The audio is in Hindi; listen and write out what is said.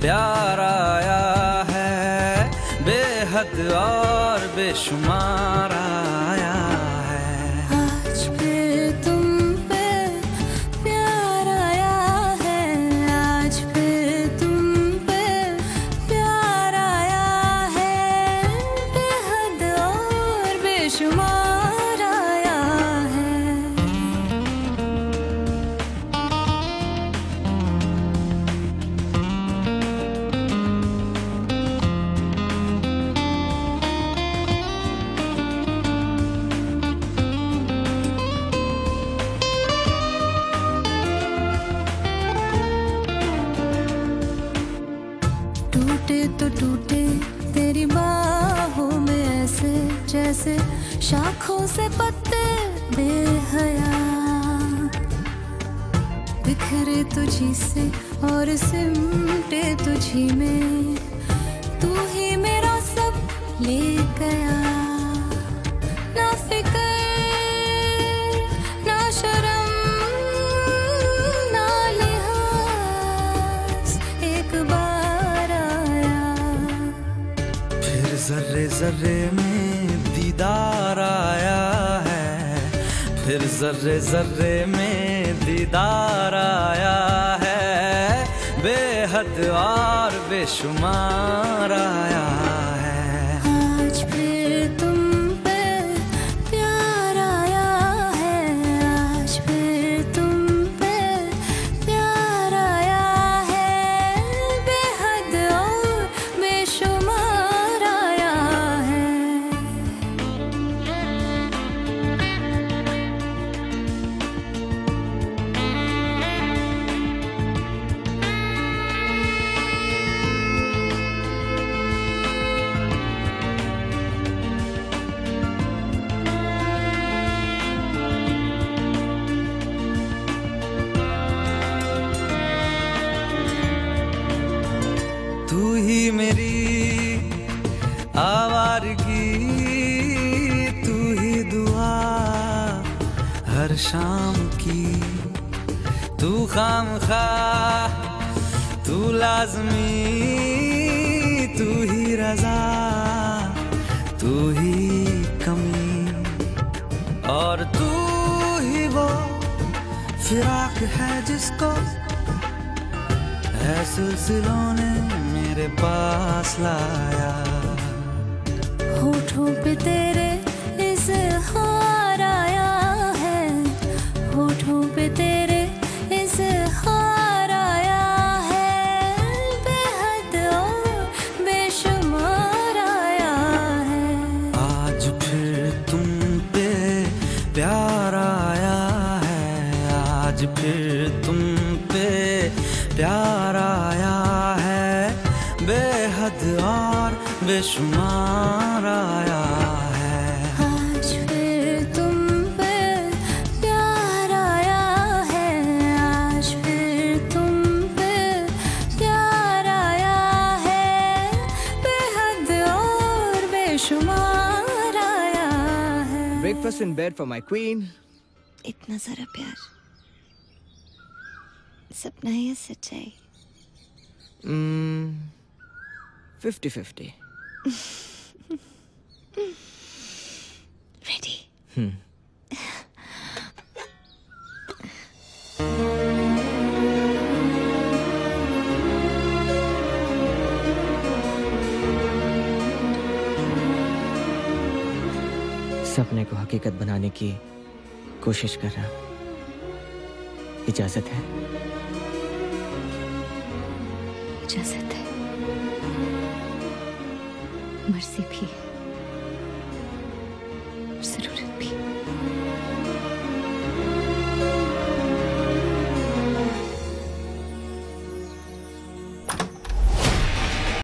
प्यार आया है, बेहद और बेशुमार आया है। आज फिर तुम पे प्यार आया है, आज फिर तुम पे प्यार आया है, बेहद और बेशुमार आया है। टूटे तो टूटे तेरी बाहों में ऐसे जैसे शाखों से पत्ते बेहया, बिखरे तुझी से और सिमटे तुझी में, तू ही मेरा सब ले गया। ना फिक्र ना शर्म ना लिहाज, एक बार आया। फिर जर्रे जर्रे में दीदार आया है, फिर जर्रे जर्रे में दीदार आया है, बेहद और बेशुमार आया है। आज फिर तुम पे प्यार आया है, आज फिर तुम पे प्यार आया है, बेहद और बेशुमार आया है। तू ही मेरी आवारगी, तू ही दुआ हर शाम की, तू खामखा तू लाज़मी, तू ही रज़ा तू ही कमी, और तू ही वो फिराक है जिसको है सिलसिलों ने मेरे पास लाया। होठों पे तेरे इज़हार आया है, होठों पे तेरे इज़हार आया है, बेहद और बेशुमार आया है। आज फिर तुम पे प्यार आया है, आज फिर तुम पे प्यार आया है, बेहद और बेशुमार आया है। आज फिर तुम पे प्यार आया है, आज फिर तुम पे प्यार आया है, बेहद और बेशुमार आया है। Breakfast in bed for my queen. इतना सारा प्यार, सपना या सच्चाई? 50-50. Ready? सपने को हकीकत बनाने की कोशिश कर रहा, इजाजत है? इजाजत है, मर्जी भी है।